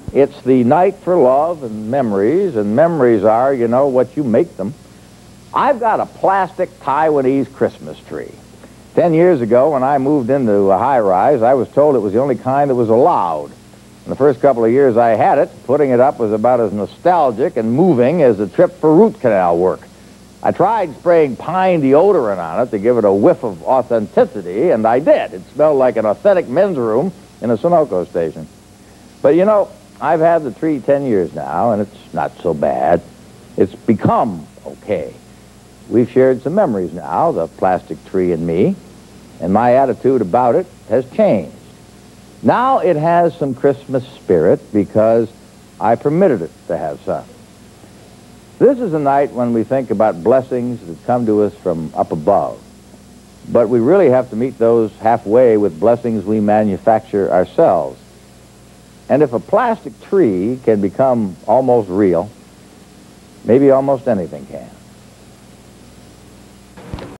It's the night for love and memories are, you know, what you make them. I've got a plastic Taiwanese Christmas tree. 10 years ago, when I moved into a high-rise, I was told it was the only kind that was allowed. In the first couple of years I had it, putting it up was about as nostalgic and moving as a trip for root canal work. I tried spraying pine deodorant on it to give it a whiff of authenticity, and I did. It smelled like an authentic men's room in a Sunoco station. But, you know, I've had the tree 10 years now, and it's not so bad. It's become okay. We've shared some memories now, the plastic tree and me, and my attitude about it has changed. Now it has some Christmas spirit because I permitted it to have some. This is a night when we think about blessings that come to us from up above. But we really have to meet those halfway with blessings we manufacture ourselves. And if a plastic tree can become almost real, maybe almost anything can.